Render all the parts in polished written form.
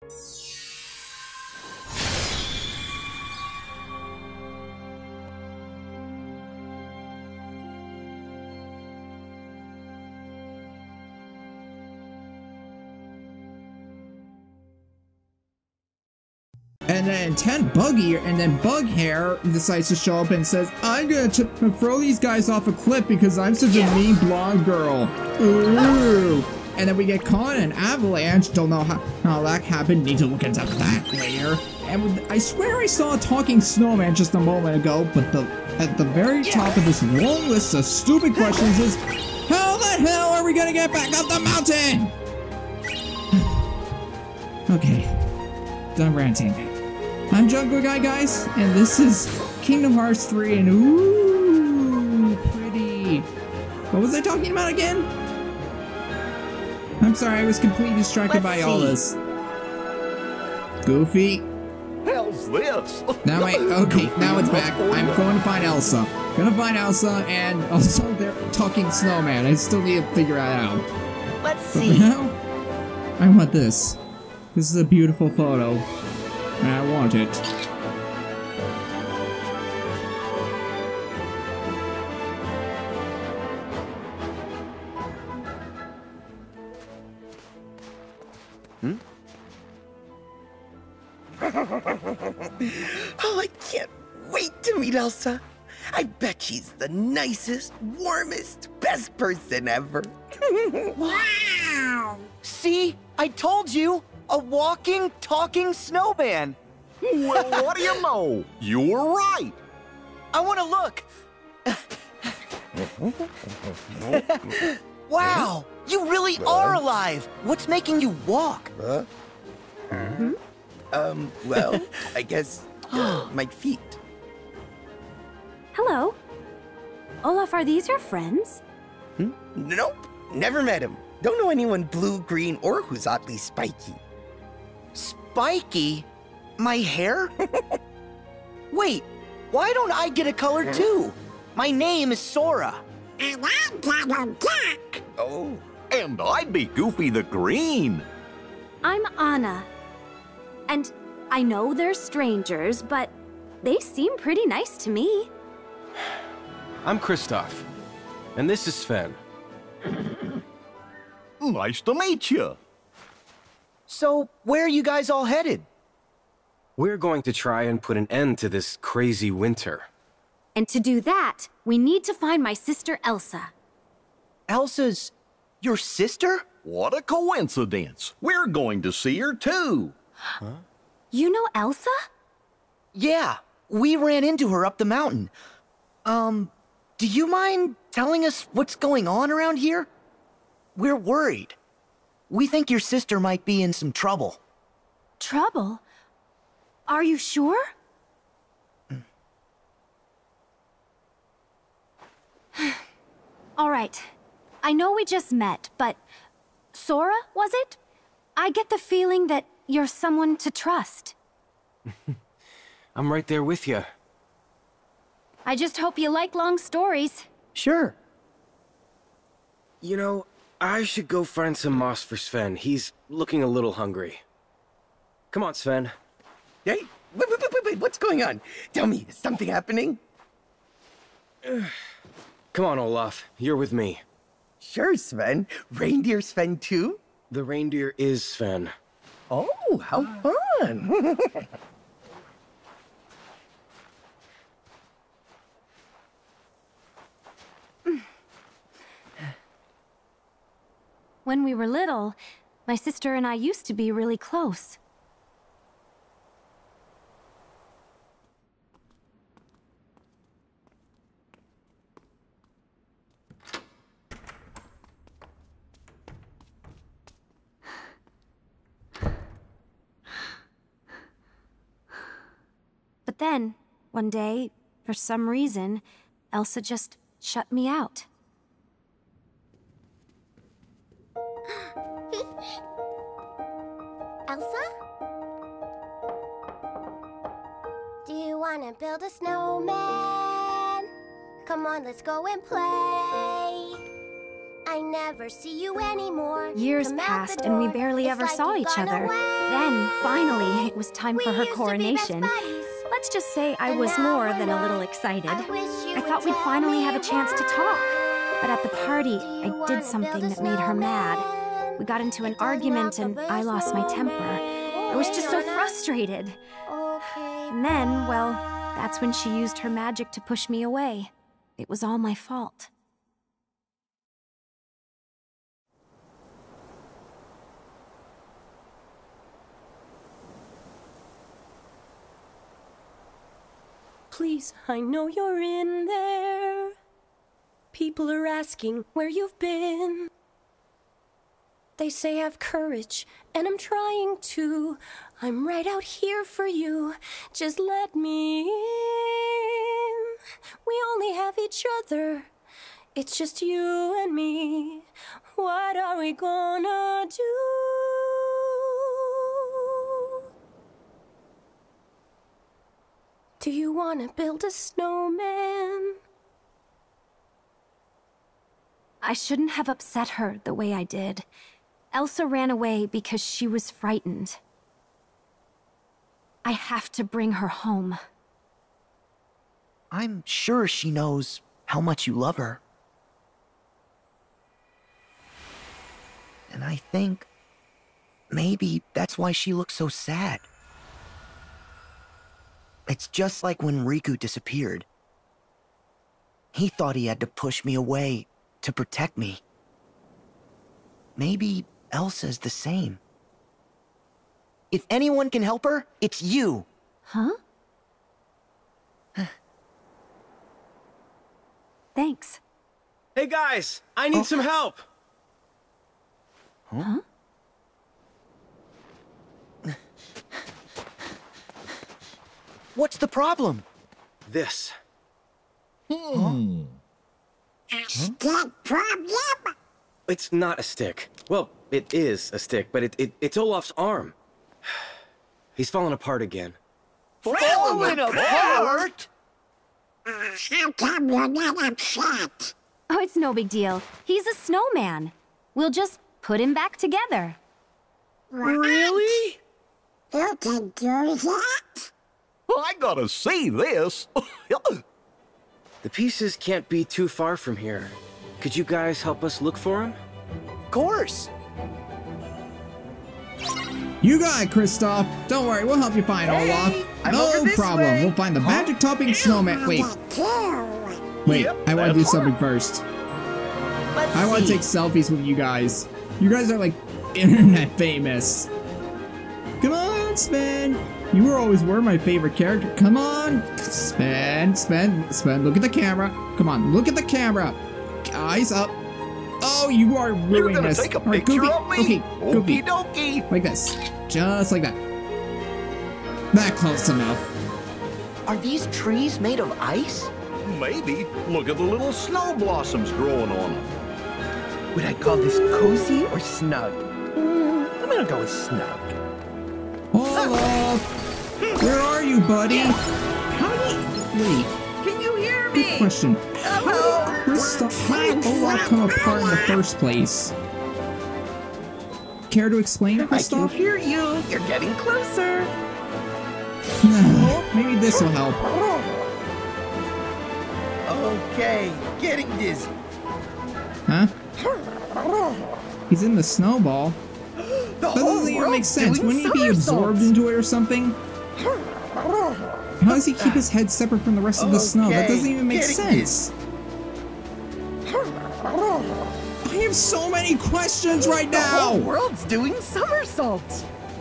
And then Bug Hair decides to show up and says, I'm gonna throw these guys off a cliff because I'm such a mean blonde girl. Ooh. And then we get caught in an avalanche. Don't know how that happened. Need to look into that later. And I swear I saw a talking snowman just a moment ago, but at the very top of this long list of stupid questions is, how the hell are we gonna get back up the mountain? Okay, done ranting. I'm Jungoguy, guys, and this is Kingdom Hearts 3, and ooh, pretty. What was I talking about again? I'm sorry, I was completely distracted by all this. Goofy. Hell's this? Now now it's back. I'm going to find Elsa. Gonna find Elsa, and also they're talking snowman. I still need to figure that out. Let's But see. now, I want this. This is a beautiful photo. And I want it. Oh, I can't wait to meet Elsa. I bet she's the nicest, warmest, best person ever. Wow! See? I told you! A walking, talking snowman! Well, what do you know? You were right. I want to look! Wow! You really are alive! What's making you walk? Well, I guess my feet. Hello. Olaf, are these your friends? Nope, never met him. Don't know anyone blue, green, or who's oddly spiky. Spiky? My hair? Wait, why don't I get a color too? My name is Sora. And I'm got a duck. Oh. And I'd be Goofy the Green. I'm Anna. And I know they're strangers, but they seem pretty nice to me. I'm Kristoff. And this is Sven. Nice to meet you. So, where are you guys all headed? We're going to try and put an end to this crazy winter. And to do that, we need to find my sister Elsa. Elsa's your sister? What a coincidence. We're going to see her too. You know Elsa? Yeah, we ran into her up the mountain. Do you mind telling us what's going on around here? We're worried. We think your sister might be in some trouble. Trouble? Are you sure? All right. I know we just met, but Sora, was it? I get the feeling that you're someone to trust. I'm right there with you. I just hope you like long stories. Sure. You know, I should go find some moss for Sven. He's looking a little hungry. Come on, Sven. Hey, wait, what's going on? Tell me, is something happening? Come on, Olaf. You're with me. Sure, Sven. Reindeer Sven too? The reindeer is Sven. Oh, how fun! When we were little, my sister and I used to be really close. But then, one day, for some reason, Elsa just shut me out. Elsa? Do you want to build a snowman? Come on, let's go and play. I I never see you anymore. Years Come out passed the and we door, barely it's ever like saw you've each gone other. away. Then, finally, it was time for We her used to be best coronation. buddies. Let's just say I And was now more we're than a little not. excited. I wish you I would thought we'd tell finally me have a chance to talk. But at the party, Do you I wanna did build something a that made her mad. snowman? We got into an It doesn't argument have and to be I lost my temper. I was just so Hey, Anna. frustrated. Okay. And then, well, that's when she used her magic to push me away. It was all my fault. Please, I know you're in there. People are asking where you've been. They say have courage, and I'm trying to. I'm right out here for you. Just let me in. We only have each other. It's just you and me. What are we gonna do? Do you want to build a snowman? I shouldn't have upset her the way I did. Elsa ran away because she was frightened. I have to bring her home. I'm sure she knows how much you love her. And I think maybe that's why she looks so sad. It's just like when Riku disappeared. He thought he had to push me away to protect me. Maybe Elsa's the same. If anyone can help her, it's you. Huh? Thanks. Hey guys, I need some help. Huh? What's the problem? This. It's not a stick. Well, it is a stick, but it's Olaf's arm. He's falling apart again. Falling apart? How come you're not upset? Oh, it's no big deal. He's a snowman. We'll just put him back together. Really? You can do that? I gotta see this. The pieces can't be too far from here. Could you guys help us look for him? Of course. You got it, Kristoff. Don't worry, we'll help you find Olaf. I'm No over this problem. way. We'll find the magic topping snowman. Wait, wait. Yep, I want to do that's something right. first. Let's I want to see. take selfies with you guys. You guys are like internet famous. Come on, Sven. You were my favorite character. Come on, Sven. Look at the camera. Come on, look at the camera. Eyes up. Oh, you are ruining You're gonna this. take a All right, picture Goofy. of me? Okay, Goofy. Okie dokie. Like this. Just like that. That close enough. Are these trees made of ice? Maybe. Look at the little snow blossoms growing on them. Would I call this cozy or snug? I'm gonna go with snug. Olaf! Where are you, buddy? How did... Wait, Can you hear good me? question. Hello? How did Olaf come apart in the first place? Care to explain, I can Kristoff? hear you. You're getting closer. Maybe this will help. Okay, getting dizzy. Huh? He's in the snowball. The That whole doesn't even make world's sense. doing Wouldn't he be absorbed somersaults. into it or something? How does he keep his head separate from the rest of the snow? That Okay, doesn't even make getting sense. I have so many questions right The whole now! world's doing somersaults.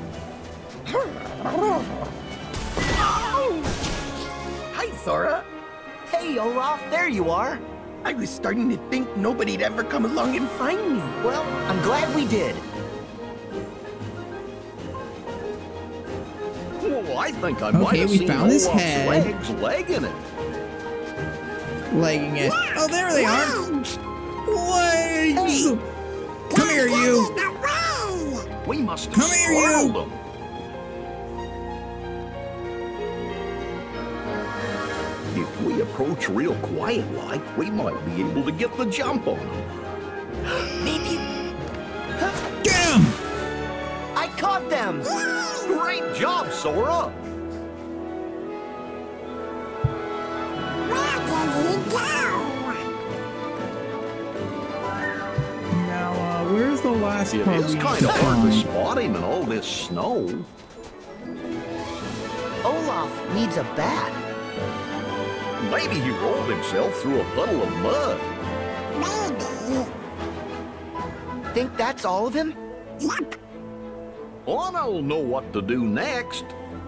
Hi, Sora. Hey, Olaf, there you are. I was starting to think nobody'd ever come along and find me. Well, I'm glad we did. Well, I think I might Okay, have we seen found his Olaf's head. legs legging it. Legging it. Oh, there they are! Legs! Come here, you! We must have Come here, you. startled them. If we approach real quiet like, we might be able to get the jump on them. caught them! Great job, Sora! Where did he go? Now, where's the last It part is we kind of hard to found? spot him in all this snow. Olaf needs a bat. Maybe he rolled himself through a puddle of mud. Maybe. Think that's all of him? Yep. I don't know what to do next.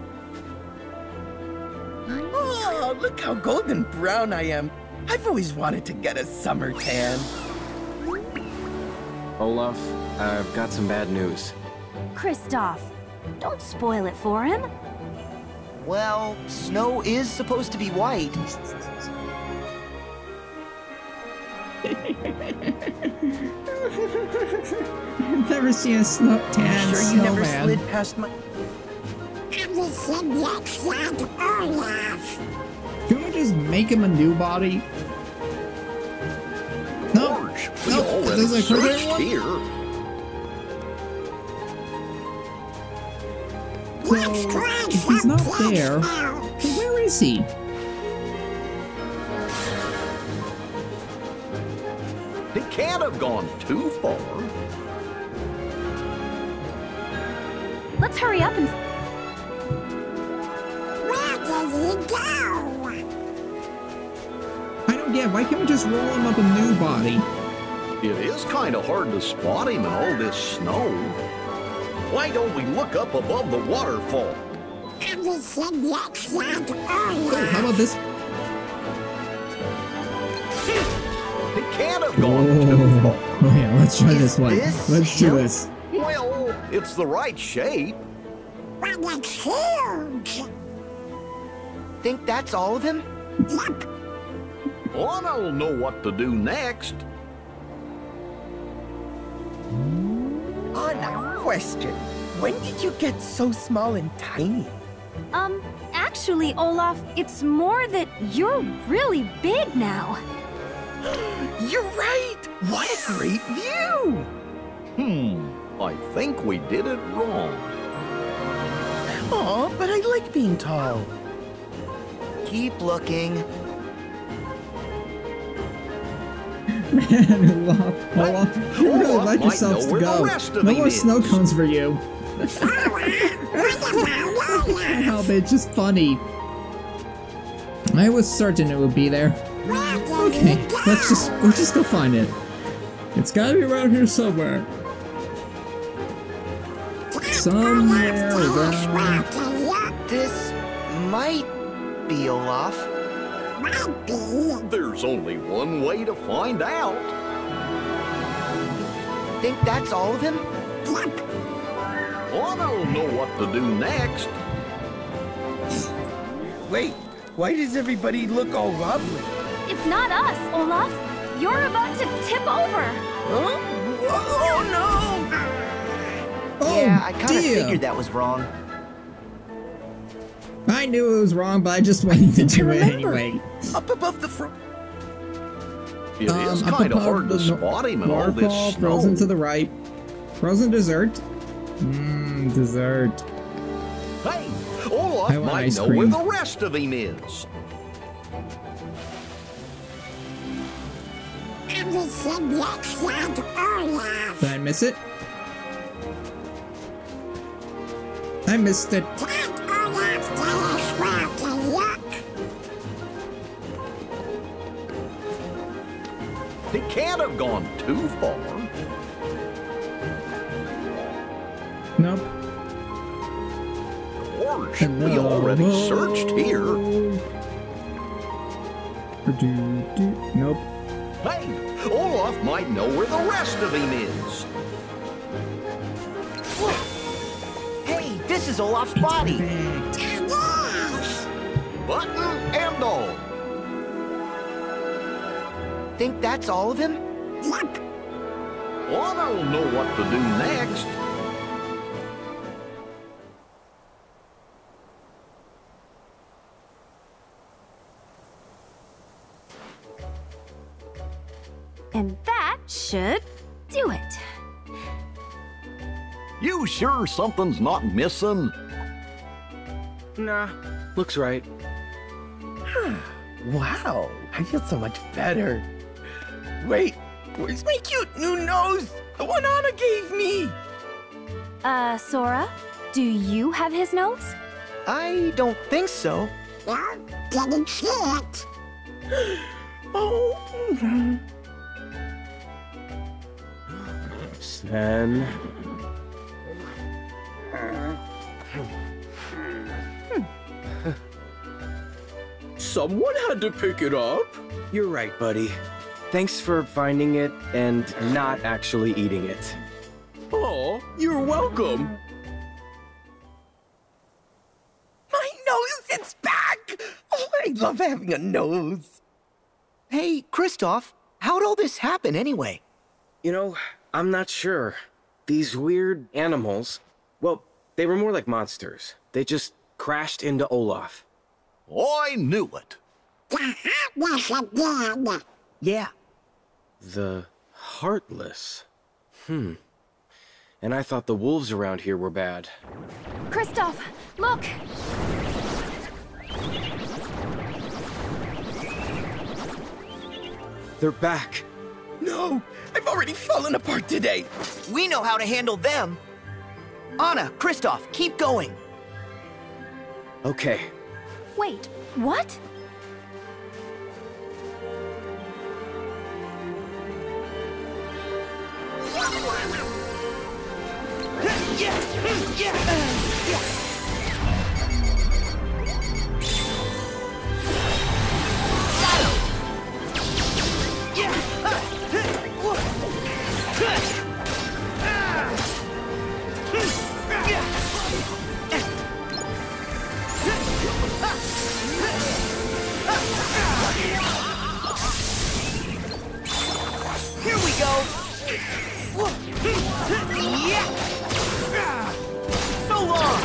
Oh, look how golden brown I am. I've always wanted to get a summer tan. Olaf, I've got some bad news. Kristoff, don't spoil it for him. Well, snow is supposed to be white. I've never seen a tan Sure you never snowman. slid past my... Everything looks like Olaf. Can we just make him a new body? No. George, we Nope, already doesn't occur to searched anyone? here. So, if he's not there, then where is he? He can't have gone too far. Let's hurry up and... Where did he go? I don't get it. Why can't we just roll him up a new body? It is kind of hard to spot him in all this snow. Why don't we look up above the waterfall? Everything looks like Oh, Olaf. how about this? He can't have gone too Oh, far. oh yeah, let's try this one. this Let's do him? this. Well, it's the right shape. But it's huge. Think that's all of him? Yep. I don't know what to do next. Oh, now, question. When did you get so small and tiny? Actually, Olaf, it's more that you're really big now. You're right! What a great view! I think we did it wrong. Aw, but I like being tall. Keep looking. Man, Olaf, you really Olaf let might yourselves know where the go. rest of No him more is. snow cones for you. Olaf. Help, it's just funny. I was certain it would be there. Where did Okay, he go? let's just go find it. It's gotta be around here somewhere. Somewhere around. This might be Olaf. Might be. There's only one way to find out. Think that's all of him? Yep. I don't know what to do next. Wait, why does everybody look all wobbly? It's not us, Olaf. You're about to tip over. Huh? Oh, no! Oh, Yeah, I kind of dear. figured that was wrong. I knew it was wrong, but I just wanted to do it remember. anyway. Up above the front. It is Up kind of above hard to the spot him in all this waterfall, snow. frozen to the right. Frozen dessert. Mmm, dessert. Hey, Olaf I want might ice know cream. where the rest of him is. Everything looks like Olaf. Did I miss it? I missed it. Can't Olaf tell us where to look? He can't have gone too far. Nope. George, we already searched here. Nope. Hey, Olaf might know where the rest of him is. Hey, this is Olaf's body. Perfect. Yes. Button and all. Think that's all of him? Yep. I don't know what to do next. And that should do it. You sure something's not missing? Nah, looks right. Wow, I feel so much better. Wait, where's my cute new nose? The one Anna gave me! Sora? Do you have his nose? I don't think so. No, didn't see it. Oh. Sven. Someone had to pick it up. You're right, buddy. Thanks for finding it and not actually eating it. Oh, you're welcome. My nose, it's back! Oh, I love having a nose. Hey, Kristoff, how'd all this happen anyway? You know, I'm not sure. These weird animals, well, they were more like monsters. They just crashed into Olaf. I knew it. The heartless again. Yeah. The Heartless. And I thought the wolves around here were bad. Kristoff, look! They're back. No, I've already fallen apart today. We know how to handle them. Anna, Kristoff, keep going. Okay. Wait, what? Here we go. So long.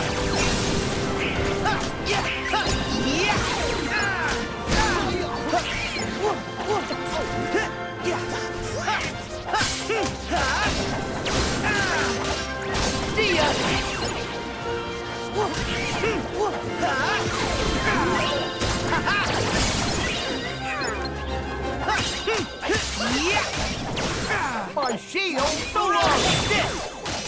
See ya. My shield, so long as this!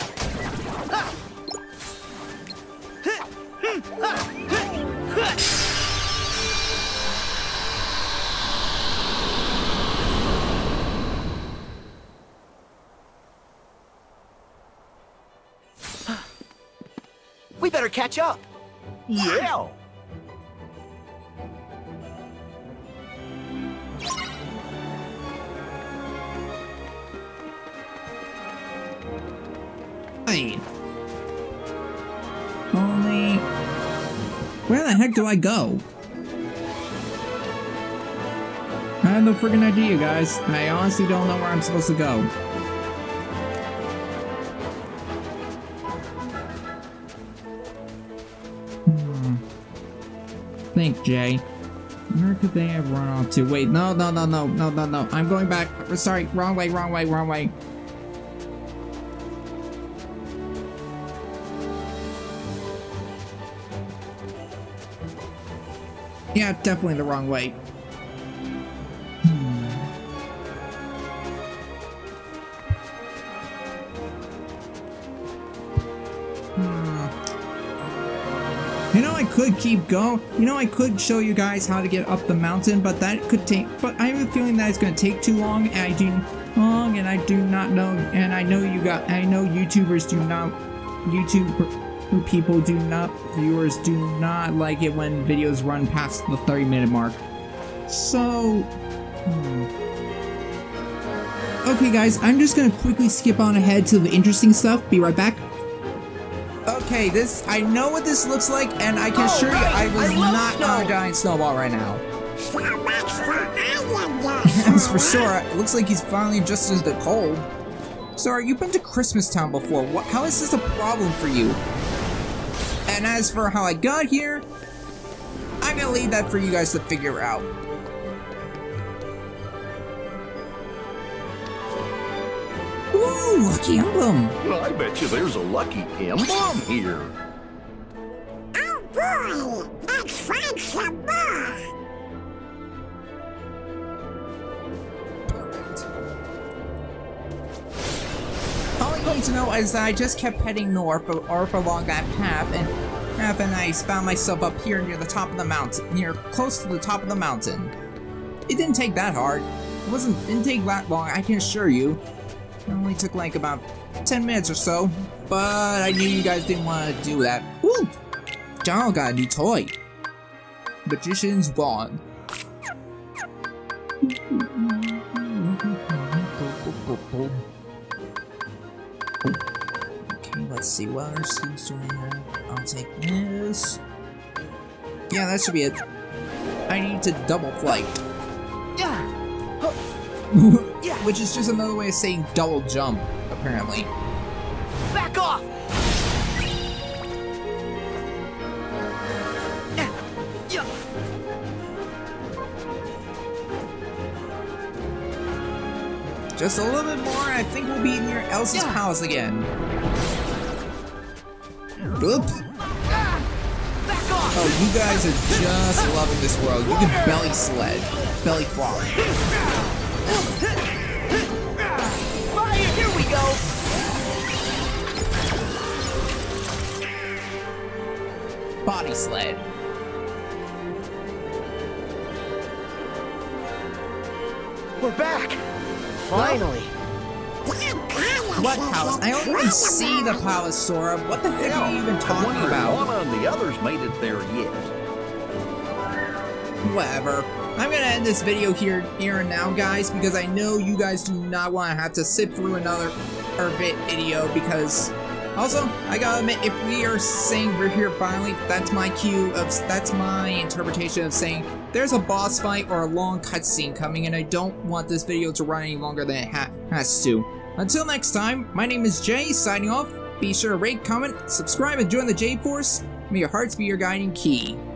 We better catch up. Yeah. Wait. Only... Where the heck do I go? I have no friggin' idea, guys. I honestly don't know where I'm supposed to go. Think, Jay. Where could they have run off to? Wait, no. I'm going back. Sorry, wrong way. Yeah, definitely the wrong way. You know, I could keep going. You know, I could show you guys how to get up the mountain, but that could take. But I have a feeling that it's going to take too long, and I do not know. And I know YouTubers do not. Viewers do not like it when videos run past the 30-minute mark. So, okay, guys, I'm just gonna quickly skip on ahead to the interesting stuff. Be right back. Okay, I know what this looks like, and I can assure you I was not on a giant snowball right now. So much for island As for Sora, it looks like he's finally adjusted to the cold. Sora, you've been to Christmas Town before. How is this a problem for you? And as for how I got here, I'm gonna leave that for you guys to figure out. Woo! Ooh, lucky emblem. I bet you there's a lucky emblem here. Oh boy, let's find some more. All you need to know is that I just kept heading north along that path, and I found myself up here near the top of the mountain, close to the top of the mountain. It didn't take that hard. Didn't take that long, I can assure you. It only took like about 10 minutes or so, but I knew you guys didn't want to do that. Woo! Donald got a new toy. Magician's Wand. Okay, let's see what other students do I have. I'll take this. Yeah, that should be it. I need to double flight. Which is just another way of saying double jump, apparently. Back off! Just a little bit more, and I think we'll be near Elsa's palace again. Oops. Oh, you guys are just loving this world. You can belly sled, belly flop. Fire! Here we go! Body sled. We're back! Finally! What palace? I don't even see the palace, Sora. What the heck are you even talking about? One of the others made it there yet. Whatever. I'm gonna end this video here and now, guys, because I know you guys do not want to have to sit through another video, because also, I gotta admit, if we are saying we're here finally, that's my that's my interpretation of saying there's a boss fight or a long cutscene coming, and I don't want this video to run any longer than it has to. Until next time, my name is Jay, signing off. Be sure to rate, comment, subscribe, and join the J-Force. May your hearts be your guiding key.